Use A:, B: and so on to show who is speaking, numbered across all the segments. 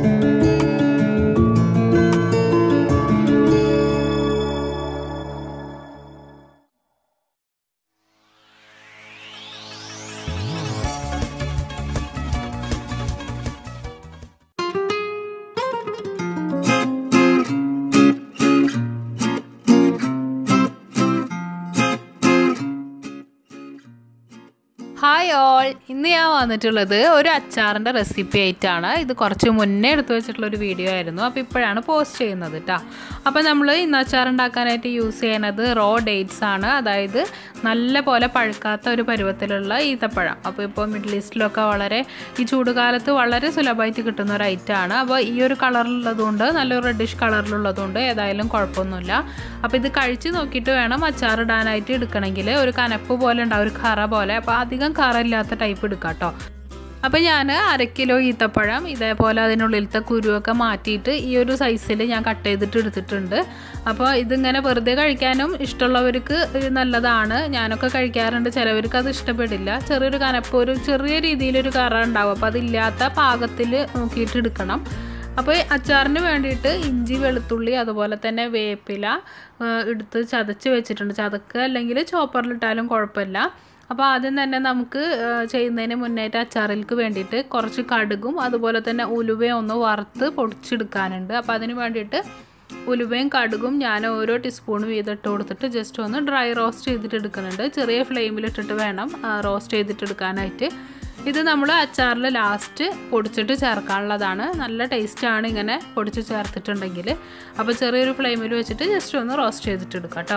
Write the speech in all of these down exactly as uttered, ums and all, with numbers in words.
A: Hi all, ഇന്ന് ഞാൻ വന്നിട്ടുള്ളത് ഒരു അച്ചാറിൻ്റെ റെസിപ്പി ആയിട്ടാണ്. ഇത് കുറച്ച് മുന്നേ എടുത്തു വെച്ചിട്ടുള്ളൊരു വീഡിയോ ആയിരുന്നു. അപ്പോൾ ഇപ്പോഴാണ് പോസ്റ്റ് ചെയ്യുന്നത് കേട്ടോ. അപ്പോൾ നമ്മൾ ഇന്ന് അച്ചാർ ഉണ്ടാക്കാനായിട്ട് യൂസ് ചെയ്യുന്നത് റോ ഡേറ്റ്സ് ആണ്. അതായത് നല്ല പോലെ പഴുക്കാത്ത ഒരു പരുവത്തിലുള്ള ഈത്തപ്പഴം. അപ്പോൾ ഇപ്പോൾ മിഡിൽ ഈസ്റ്റിലൊക്കെ വളരെ ഈ ചൂടുകാലത്ത് വളരെ സുലഭമായിട്ട് കിട്ടുന്ന ഒരു ഐറ്റമാണ്. അപ്പോൾ ഈ ഒരു കളറിലുള്ളതുകൊണ്ട്, നല്ലൊരു റെഡിഷ് കളറിലുള്ളതുകൊണ്ട് ഏതായാലും കുഴപ്പമൊന്നുമില്ല. അപ്പോൾ ഇത് കഴിച്ച് നോക്കിയിട്ട് വേണം അച്ചാറിടാനായിട്ട് എടുക്കണമെങ്കിൽ. ഒരു കനപ്പ് പോലെ ഉണ്ടാവും, ഒരു കറ പോലെ. അപ്പോൾ അധികം കറയില്ലാത്ത ടൈപ്പ് എടുക്കാം കേട്ടോ. അപ്പോൾ ഞാൻ അര കിലോ ഈത്തപ്പഴം ഇതേപോലെ അതിനുള്ളിലത്തെ കുരുവൊക്കെ മാറ്റിയിട്ട് ഈ ഒരു സൈസിൽ ഞാൻ കട്ട് ചെയ്തിട്ട് എടുത്തിട്ടുണ്ട്. അപ്പോൾ ഇതിങ്ങനെ വെറുതെ കഴിക്കാനും ഇഷ്ടമുള്ളവർക്ക് നല്ലതാണ്. ഞാനൊക്കെ കഴിക്കാറുണ്ട്. ചിലവർക്ക് അത് ഇഷ്ടപ്പെടില്ല. ചെറിയൊരു കനപ്പ്, ഒരു ചെറിയ രീതിയിലൊരു കറ ഉണ്ടാവും. അപ്പോൾ അതില്ലാത്ത പാകത്തിൽ നോക്കിയിട്ട് എടുക്കണം. അപ്പോൾ അച്ചാറിന് വേണ്ടിയിട്ട് ഇഞ്ചി, വെളുത്തുള്ളി, അതുപോലെ തന്നെ വേപ്പില എടുത്ത് ചതച്ച് വെച്ചിട്ടുണ്ട്. ചതക്കുക അല്ലെങ്കിൽ ചോപ്പറിലിട്ടാലും കുഴപ്പമില്ല. അപ്പോൾ ആദ്യം തന്നെ നമുക്ക് ചെയ്യുന്നതിന് മുന്നേറ്റ് അച്ചാറിലേക്ക് വേണ്ടിയിട്ട് കുറച്ച് കടുകും അതുപോലെ തന്നെ ഉലുവയും ഒന്ന് വറുത്ത് പൊടിച്ചെടുക്കാനുണ്ട്. അപ്പോൾ അതിന് വേണ്ടിയിട്ട് ഉലുവയും കടുകും ഞാൻ ഓരോ ടീസ്പൂൺ വീതം ഇട്ട് കൊടുത്തിട്ട് ജസ്റ്റ് ഒന്ന് ഡ്രൈ റോസ്റ്റ് ചെയ്തിട്ട് എടുക്കുന്നുണ്ട്. ചെറിയ ഫ്ലെയിമിലിട്ടിട്ട് വേണം റോസ്റ്റ് ചെയ്തിട്ട് എടുക്കാനായിട്ട്. ഇത് നമ്മൾ അച്ചാറിൽ ലാസ്റ്റ് പൊടിച്ചിട്ട് ചേർക്കാനുള്ളതാണ്. നല്ല ടേസ്റ്റാണ് ഇങ്ങനെ പൊടിച്ച് ചേർത്തിട്ടുണ്ടെങ്കിൽ. അപ്പോൾ ചെറിയൊരു ഫ്ലെയിമിൽ വെച്ചിട്ട് ജസ്റ്റ് ഒന്ന് റോസ്റ്റ് ചെയ്തിട്ട് എടുക്കാം കേട്ടോ.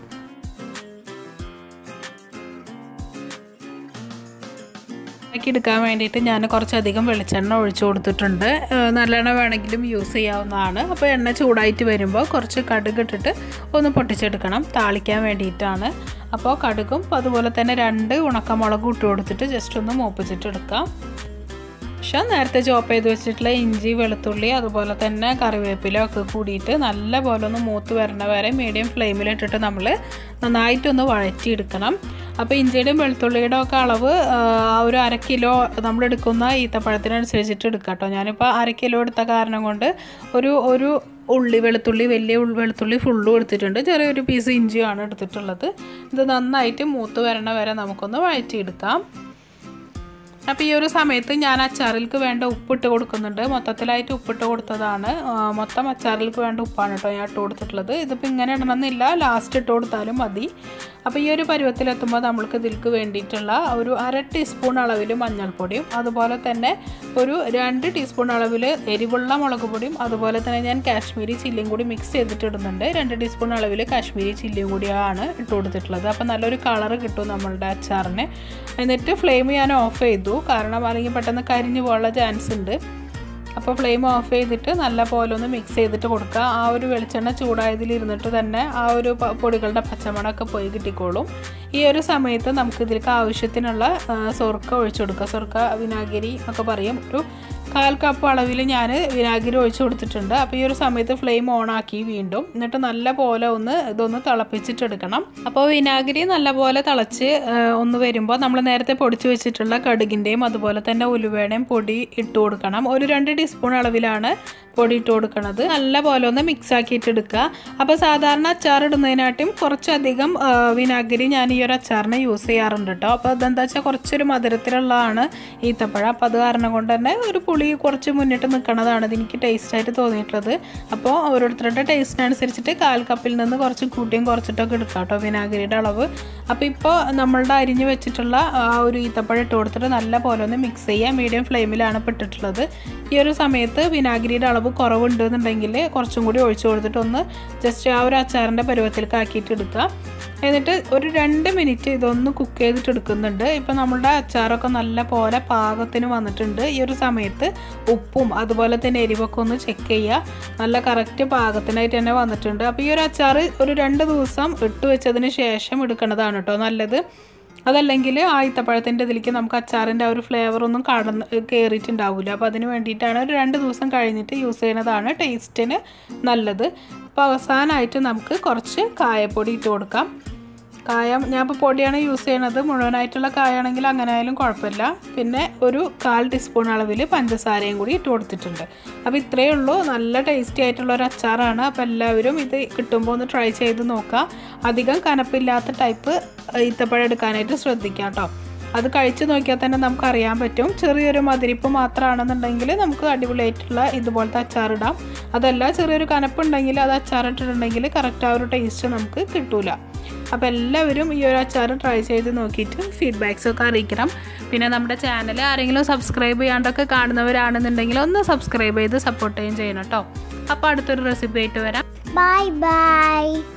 A: എടുക്കാൻ വേണ്ടിയിട്ട് ഞാൻ കുറച്ചധികം വെളിച്ചെണ്ണ ഒഴിച്ചു കൊടുത്തിട്ടുണ്ട്. നല്ലെണ്ണ വേണമെങ്കിലും യൂസ് ചെയ്യാവുന്നതാണ്. അപ്പോൾ എണ്ണ ചൂടായിട്ട് വരുമ്പോൾ കുറച്ച് കടുക് ഇട്ടിട്ട് ഒന്ന് പൊട്ടിച്ചെടുക്കണം, താളിക്കാൻ വേണ്ടിയിട്ടാണ്. അപ്പോൾ കടുകും അതുപോലെ തന്നെ രണ്ട് ഉണക്കമുളകും ഇട്ട് കൊടുത്തിട്ട് ജസ്റ്റ് ഒന്ന് മൂപ്പിച്ചിട്ടെടുക്കാം. ശേഷം നേരത്തെ ചോപ്പ് ചെയ്ത് വെച്ചിട്ടുള്ള ഇഞ്ചി, വെളുത്തുള്ളി, അതുപോലെ തന്നെ കറിവേപ്പില ഒക്കെ കൂടിയിട്ട് നല്ല പോലെ ഒന്ന് മൂത്ത് വരണ വരെ മീഡിയം ഫ്ലെയിമിലിട്ടിട്ട് നമ്മൾ നന്നായിട്ടൊന്ന് വഴറ്റിയെടുക്കണം. അപ്പോൾ ഇഞ്ചിയുടെയും വെളുത്തുള്ളിയുടെ ഒക്കെ അളവ് ആ ഒരു അര കിലോ നമ്മളെടുക്കുന്ന ഈത്തപ്പഴത്തിനനുസരിച്ചിട്ട് എടുക്കാം കേട്ടോ. ഞാനിപ്പോൾ അര കിലോ എടുത്ത കാരണം കൊണ്ട് ഒരു ഒരു ഉള്ളി വെളുത്തുള്ളി, വലിയ വെളുത്തുള്ളി ഫുള്ളും എടുത്തിട്ടുണ്ട്. ചെറിയൊരു പീസ് ഇഞ്ചിയാണ് എടുത്തിട്ടുള്ളത്. ഇത് നന്നായിട്ട് മൂത്ത് വരണ വരെ നമുക്കൊന്ന് വഴറ്റിയെടുക്കാം. അപ്പോൾ ഈ ഒരു സമയത്ത് ഞാൻ അച്ചാറിലേക്ക് വേണ്ട ഉപ്പിട്ട് കൊടുക്കുന്നുണ്ട്. മൊത്തത്തിലായിട്ട് ഉപ്പിട്ട് കൊടുത്തതാണ്. മൊത്തം അച്ചാറിലേക്ക് വേണ്ട ഉപ്പാണ് കേട്ടോ ഞാൻ ഇട്ട് കൊടുത്തിട്ടുള്ളത്. ഇതിപ്പോൾ ഇങ്ങനെ ഇടണമെന്നില്ല, ലാസ്റ്റ് ഇട്ട് കൊടുത്താലും മതി. അപ്പോൾ ഈ ഒരു പരുവത്തിലെത്തുമ്പോൾ നമ്മൾക്ക് ഇതിലേക്ക് വേണ്ടിയിട്ടുള്ള ഒരു അര ടീസ്പൂൺ അളവിൽ മഞ്ഞൾപ്പൊടിയും അതുപോലെ തന്നെ ഒരു രണ്ട് ടീസ്പൂൺ അളവിൽ എരിവുള്ള മുളക് പൊടിയും അതുപോലെ തന്നെ ഞാൻ കാശ്മീരി ചില്ലിയും കൂടി മിക്സ് ചെയ്തിട്ട് ഇടുന്നുണ്ട്. രണ്ട് ടീസ്പൂൺ അളവിൽ കാശ്മീരി ചില്ലിയും കൂടിയാണ് ഇട്ട് കൊടുത്തിട്ടുള്ളത്. അപ്പോൾ നല്ലൊരു കളറ് കിട്ടും നമ്മളുടെ അച്ചാറിന്. എന്നിട്ട് ഫ്ലെയിം ഞാൻ ഓഫ് ചെയ്തു, കാരണം അല്ലെങ്കിൽ പെട്ടെന്ന് കരിഞ്ഞു പോകാനുള്ള ചാൻസ് ഉണ്ട്. അപ്പോൾ ഫ്ലെയിം ഓഫ് ചെയ്തിട്ട് നല്ല പോലെ ഒന്ന് മിക്സ് ചെയ്തിട്ട് കൊടുക്കുക. ആ ഒരു വെളിച്ചെണ്ണ ചൂടായതിലിരുന്നിട്ട് തന്നെ ആ ഒരു പൊടികളുടെ പച്ചമണമൊക്കെ പോയി കിട്ടിക്കോളും. ഈ ഒരു സമയത്ത് നമുക്ക് ഇതിലേക്ക് ആവശ്യത്തിനുള്ള സൊർക്ക ഒഴിച്ചു കൊടുക്കുക. സൊർക്ക, വിനാഗിരി ഒക്കെ പറയും. ഒരു കാൽ കപ്പ് അളവിൽ ഞാൻ വിനാഗിരി ഒഴിച്ചു കൊടുത്തിട്ടുണ്ട്. അപ്പോൾ ഈ ഒരു സമയത്ത് ഫ്ലെയിം ഓണാക്കി വീണ്ടും എന്നിട്ട് നല്ല പോലെ ഒന്ന് ഇതൊന്ന് തിളപ്പിച്ചിട്ടെടുക്കണം. അപ്പോൾ വിനാഗിരി നല്ല പോലെ തിളച്ച് ഒന്ന് വരുമ്പോൾ നമ്മൾ നേരത്തെ പൊടിച്ച് വെച്ചിട്ടുള്ള കടുകിൻ്റെയും അതുപോലെ തന്നെ ഉലുവയുടെയും പൊടി ഇട്ട് കൊടുക്കണം. ഒരു രണ്ട് ടീസ്പൂൺ അളവിലാണ് പൊടി ഇട്ട് കൊടുക്കുന്നത്. നല്ല പോലെ ഒന്ന് മിക്സ് ആക്കിയിട്ട് എടുക്കുക. അപ്പോൾ സാധാരണ അച്ചാർ ഇടുന്നതിനായിട്ടും കുറച്ചധികം വിനാഗിരി ഞാൻ ഈ ഒരു അച്ചാറിന് യൂസ് ചെയ്യാറുണ്ട് കേട്ടോ. അപ്പോൾ അതെന്താ വെച്ചാൽ കുറച്ചൊരു മധുരത്തിലുള്ളതാണ് ഈത്തപ്പഴം. അപ്പോൾ അത് കാരണം കൊണ്ട് തന്നെ ഒരു പുളി കുറച്ച് മുന്നിട്ട് നിൽക്കുന്നതാണ് എനിക്ക് ടേസ്റ്റായിട്ട് തോന്നിയിട്ടുള്ളത്. അപ്പോൾ ഓരോരുത്തരുടെ ടേസ്റ്റിനനുസരിച്ചിട്ട് കാൽ കപ്പിൽ നിന്ന് കുറച്ച് കൂട്ടിയും കുറച്ചിട്ടൊക്കെ എടുക്കാം കേട്ടോ വിനാഗിരിയുടെ അളവ്. അപ്പോൾ ഇപ്പോൾ നമ്മളുടെ അരിഞ്ഞ് വെച്ചിട്ടുള്ള ആ ഒരു ഈത്തപ്പഴം ഇട്ട് കൊടുത്തിട്ട് നല്ല പോലെ ഒന്ന് മിക്സ് ചെയ്യുക. മീഡിയം ഫ്ലെയിമിലാണ് ഇപ്പോൾ ഇട്ടിട്ടുള്ളത്. ഈ ഒരു സമയത്ത് വിനാഗിരിയുടെ അളവ് കുറവുണ്ടെന്നുണ്ടെങ്കിൽ കുറച്ചും കൂടി ഒഴിച്ചു കൊടുത്തിട്ട് ഒന്ന് ജസ്റ്റ് ആ ഒരു അച്ചാറിൻ്റെ പരുവത്തിലേക്ക് ആക്കിയിട്ട് എടുക്കുക. എന്നിട്ട് ഒരു രണ്ട് മിനിറ്റ് ഇതൊന്ന് കുക്ക് ചെയ്തിട്ട് എടുക്കുന്നുണ്ട്. ഇപ്പം നമ്മളുടെ അച്ചാറൊക്കെ നല്ല പോലെ പാകത്തിന് വന്നിട്ടുണ്ട്. ഈ ഒരു സമയത്ത് ഉപ്പും അതുപോലെ തന്നെ എരിവൊക്കെ ഒന്ന് ചെക്ക് ചെയ്യുക. നല്ല കറക്റ്റ് പാകത്തിനായിട്ട് തന്നെ വന്നിട്ടുണ്ട്. അപ്പോൾ ഈ ഒരു അച്ചാർ ഒരു രണ്ട് ദിവസം ഇട്ട് വെച്ചതിന് ശേഷം എടുക്കുന്നതാണ് കേട്ടോ നല്ലത്. അതല്ലെങ്കിൽ ആ ഈത്തപ്പഴത്തിൻ്റെ ഇതിലേക്ക് നമുക്ക് അച്ചാറിൻ്റെ ആ ഒരു ഫ്ലേവറൊന്നും കടന്ന് കയറിയിട്ടുണ്ടാവില്ല. അപ്പോൾ അതിന് വേണ്ടിയിട്ടാണ് ഒരു രണ്ട് ദിവസം കഴിഞ്ഞിട്ട് യൂസ് ചെയ്യുന്നതാണ് ടേസ്റ്റിന് നല്ലത്. അപ്പോൾ അവസാനമായിട്ട് നമുക്ക് കുറച്ച് കായപ്പൊടി ഇട്ട് കൊടുക്കാം. കായം ഞാനിപ്പോൾ പൊടിയാണ് യൂസ് ചെയ്യണത്. മുഴുവനായിട്ടുള്ള കായാണെങ്കിൽ അങ്ങനെ ആയാലും കുഴപ്പമില്ല. പിന്നെ ഒരു കാൽ ടീസ്പൂൺ അളവിൽ പഞ്ചസാരയും കൂടി ഇട്ട് കൊടുത്തിട്ടുണ്ട്. അപ്പോൾ ഇത്രയേ ഉള്ളൂ. നല്ല ടേസ്റ്റി ആയിട്ടുള്ള ഒരു അച്ചാറാണ്. അപ്പോൾ എല്ലാവരും ഇത് കിട്ടുമ്പോൾ ഒന്ന് ട്രൈ ചെയ്ത് നോക്കുക. അധികം കനപ്പില്ലാത്ത ടൈപ്പ് ഈത്തപ്പഴം എടുക്കാനായിട്ട് ശ്രദ്ധിക്കാം കേട്ടോ. അത് കഴിച്ച് നോക്കിയാൽ തന്നെ നമുക്ക് അറിയാൻ പറ്റും. ചെറിയൊരു മധുരിപ്പ് മാത്രമാണെന്നുണ്ടെങ്കിൽ നമുക്ക് അടിപൊളിയായിട്ടുള്ള ഇതുപോലത്തെ അച്ചാറിടാം. അതല്ല ചെറിയൊരു കനപ്പുണ്ടെങ്കിൽ അത് അച്ചാറിട്ടിട്ടുണ്ടെങ്കിൽ കറക്റ്റ് ആ ഒരു ടേസ്റ്റ് നമുക്ക് കിട്ടൂല. അപ്പോൾ എല്ലാവരും ഈ ഒരു അച്ചാർ ട്രൈ ചെയ്ത് നോക്കിയിട്ട് ഫീഡ്ബാക്സൊക്കെ അറിയിക്കണം. പിന്നെ നമ്മുടെ ചാനൽ ആരെങ്കിലും സബ്സ്ക്രൈബ് ചെയ്യാണ്ടൊക്കെ കാണുന്നവരാണെന്നുണ്ടെങ്കിൽ ഒന്ന് സബ്സ്ക്രൈബ് ചെയ്ത് സപ്പോർട്ട് ചെയ്യുകയും ചെയ്യണം കേട്ടോ. അപ്പോൾ അടുത്തൊരു റെസിപ്പി ആയിട്ട് വരാം.
B: Bye by.